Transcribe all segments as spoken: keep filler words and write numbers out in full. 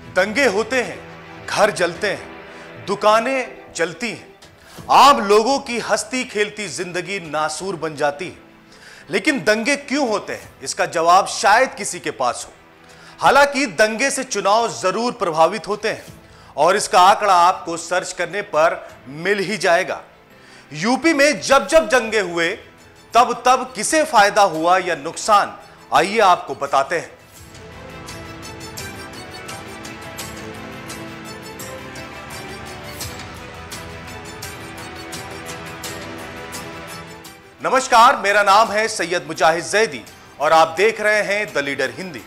दंगे होते हैं, घर जलते हैं, दुकानें जलती हैं, आम लोगों की हंसती खेलती जिंदगी नासूर बन जाती है। लेकिन दंगे क्यों होते हैं, इसका जवाब शायद किसी के पास हो। हालांकि दंगे से चुनाव जरूर प्रभावित होते हैं और इसका आंकड़ा आपको सर्च करने पर मिल ही जाएगा। यूपी में जब जब दंगे हुए तब तब किसे फायदा हुआ या नुकसान, आइए आपको बताते हैं। नमस्कार, मेरा नाम है सैयद मुजाहिद जैदी और आप देख रहे हैं द लीडर हिंदी।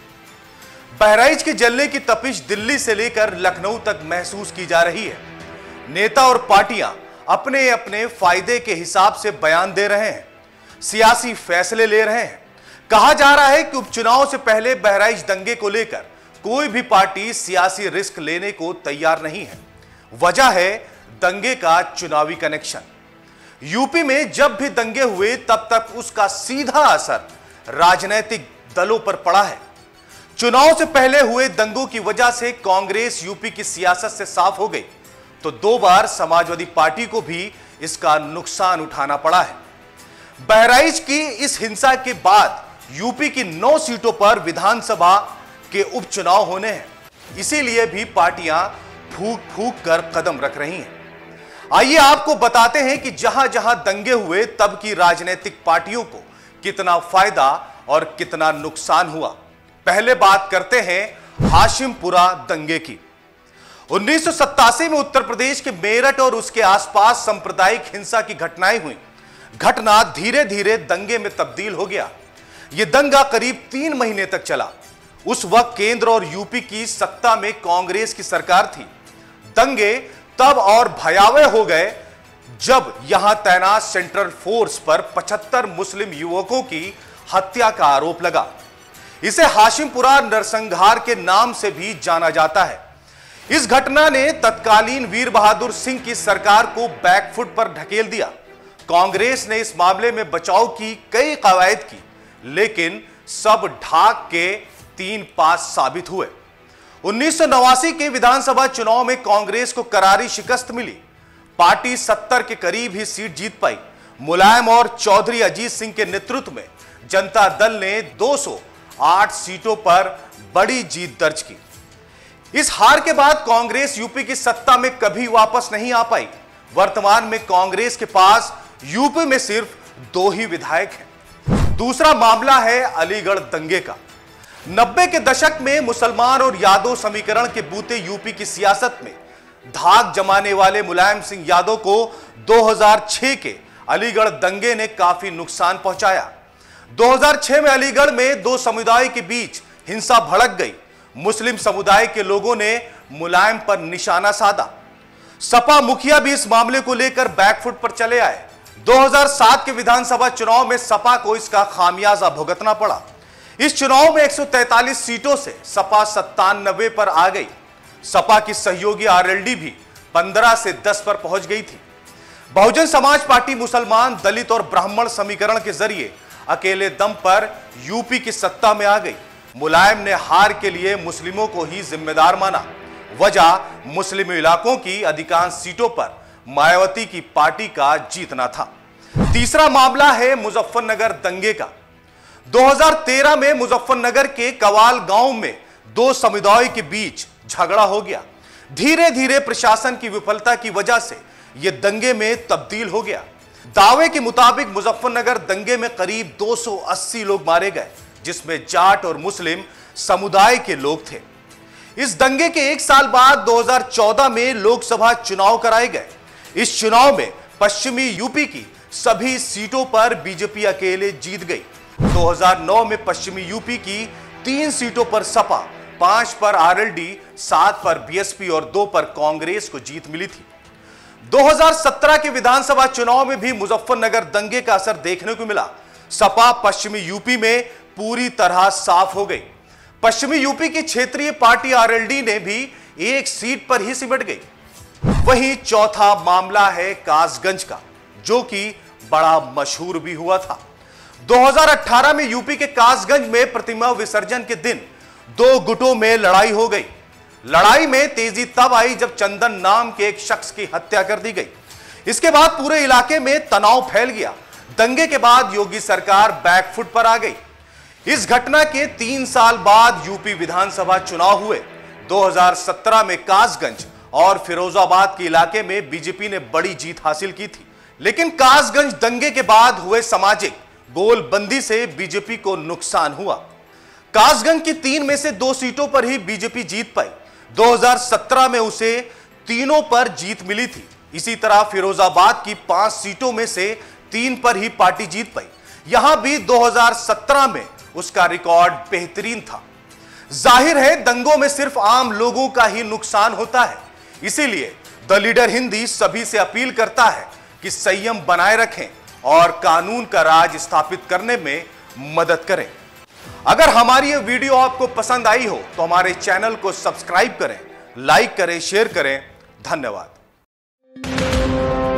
बहराइच के जलने की तपिश दिल्ली से लेकर लखनऊ तक महसूस की जा रही है। नेता और पार्टियां अपने अपने फायदे के हिसाब से बयान दे रहे हैं, सियासी फैसले ले रहे हैं। कहा जा रहा है कि उपचुनाव से पहले बहराइच दंगे को लेकर कोई भी पार्टी सियासी रिस्क लेने को तैयार नहीं है। वजह है दंगे का चुनावी कनेक्शन। यूपी में जब भी दंगे हुए तब तक उसका सीधा असर राजनीतिक दलों पर पड़ा है। चुनाव से पहले हुए दंगों की वजह से कांग्रेस यूपी की सियासत से साफ हो गई, तो दो बार समाजवादी पार्टी को भी इसका नुकसान उठाना पड़ा है। बहराइच की इस हिंसा के बाद यूपी की नौ सीटों पर विधानसभा के उपचुनाव होने हैं, इसीलिए भी पार्टियां फूक फूक कर कदम रख रही हैं। आइए आपको बताते हैं कि जहां जहां दंगे हुए तब की राजनीतिक पार्टियों को कितना फायदा और कितना नुकसान हुआ। पहले बात करते हैं हाशिमपुरा दंगे की। उन्नीस सौ सत्तासी में उत्तर प्रदेश के मेरठ और उसके आसपास सांप्रदायिक हिंसा की घटनाएं हुई। घटना धीरे धीरे दंगे में तब्दील हो गया। यह दंगा करीब तीन महीने तक चला। उस वक्त केंद्र और यूपी की सत्ता में कांग्रेस की सरकार थी। दंगे तब और भयावह हो गए जब यहां तैनात सेंट्रल फोर्स पर पचहत्तर मुस्लिम युवकों की हत्या का आरोप लगा। इसे हाशिमपुरा नरसंहार के नाम से भी जाना जाता है। इस घटना ने तत्कालीन वीर बहादुर सिंह की सरकार को बैकफुट पर ढकेल दिया। कांग्रेस ने इस मामले में बचाव की कई कवायद की, लेकिन सब ढाक के तीन पास साबित हुए। उन्नीस सौ नवासी के विधानसभा चुनाव में कांग्रेस को करारी शिकस्त मिली। पार्टी सत्तर के करीब ही सीट जीत पाई। मुलायम और चौधरी अजीत सिंह के नेतृत्व में जनता दल ने दो सौ आठ सीटों पर बड़ी जीत दर्ज की। इस हार के बाद कांग्रेस यूपी की सत्ता में कभी वापस नहीं आ पाई। वर्तमान में कांग्रेस के पास यूपी में सिर्फ दो ही विधायक हैं। दूसरा मामला है अलीगढ़ दंगे का। नब्बे के दशक में मुसलमान और यादव समीकरण के बूते यूपी की सियासत में धाक जमाने वाले मुलायम सिंह यादव को दो हज़ार छह के अलीगढ़ दंगे ने काफी नुकसान पहुंचाया। दो हज़ार छह में अलीगढ़ में दो समुदाय के बीच हिंसा भड़क गई। मुस्लिम समुदाय के लोगों ने मुलायम पर निशाना साधा। सपा मुखिया भी इस मामले को लेकर बैकफुट पर चले आए। दो हज़ार सात के विधानसभा चुनाव में सपा को इसका खामियाजा भुगतना पड़ा। इस चुनाव में एक सौ तैंतालीस सीटों से सपा सत्तानवे पर आ गई। सपा की सहयोगी आरएलडी भी पंद्रह से दस पर पहुंच गई थी। बहुजन समाज पार्टी मुसलमान, दलित और ब्राह्मण समीकरण के जरिए अकेले दम पर यूपी की सत्ता में आ गई। मुलायम ने हार के लिए मुस्लिमों को ही जिम्मेदार माना। वजह मुस्लिम इलाकों की अधिकांश सीटों पर मायावती की पार्टी का जीतना था। तीसरा मामला है मुजफ्फरनगर दंगे का। दो हज़ार तेरह में मुजफ्फरनगर के कवाल गांव में दो समुदायों के बीच झगड़ा हो गया। धीरे धीरे प्रशासन की विफलता की वजह से यह दंगे में तब्दील हो गया। दावे के मुताबिक मुजफ्फरनगर दंगे में करीब दो सौ अस्सी लोग मारे गए, जिसमें जाट और मुस्लिम समुदाय के लोग थे। इस दंगे के एक साल बाद दो हज़ार चौदह में लोकसभा चुनाव कराए गए। इस चुनाव में पश्चिमी यूपी की सभी सीटों पर बीजेपी अकेले जीत गई। दो हज़ार नौ में पश्चिमी यूपी की तीन सीटों पर सपा, पांच पर आरएलडी, सात पर बीएसपी और दो पर कांग्रेस को जीत मिली थी। दो हज़ार सत्रह के विधानसभा चुनाव में भी मुजफ्फरनगर दंगे का असर देखने को मिला। सपा पश्चिमी यूपी में पूरी तरह साफ हो गई। पश्चिमी यूपी की क्षेत्रीय पार्टी आरएलडी ने भी एक सीट पर ही सिमट गई। वहीं चौथा मामला है कासगंज का, जो कि बड़ा मशहूर भी हुआ था। दो हज़ार अठारह में यूपी के कासगंज में प्रतिमा विसर्जन के दिन दो गुटों में लड़ाई हो गई। लड़ाई में तेजी तब आई जब चंदन नाम के एक शख्स की हत्या कर दी गई। इसके बाद पूरे इलाके में तनाव फैल गया। दंगे के बाद योगी सरकार बैकफुट पर आ गई। इस घटना के तीन साल बाद यूपी विधानसभा चुनाव हुए। दो हज़ार सत्रह में कासगंज और फिरोजाबाद के इलाके में बीजेपी ने बड़ी जीत हासिल की थी, लेकिन कासगंज दंगे के बाद हुए सामाजिक गोलबंदी से बीजेपी को नुकसान हुआ। कासगंज की तीन में से दो सीटों पर ही बीजेपी जीत पाई। दो हज़ार सत्रह में उसे तीनों पर जीत मिली थी। इसी तरह फिरोजाबाद की पांच सीटों में से तीन पर ही पार्टी जीत पाई। यहां भी दो हज़ार सत्रह में उसका रिकॉर्ड बेहतरीन था। जाहिर है दंगों में सिर्फ आम लोगों का ही नुकसान होता है, इसीलिए द लीडर हिंदी सभी से अपील करता है कि संयम बनाए रखें और कानून का राज स्थापित करने में मदद करें। अगर हमारी यह वीडियो आपको पसंद आई हो तो हमारे चैनल को सब्सक्राइब करें, लाइक करें, शेयर करें। धन्यवाद।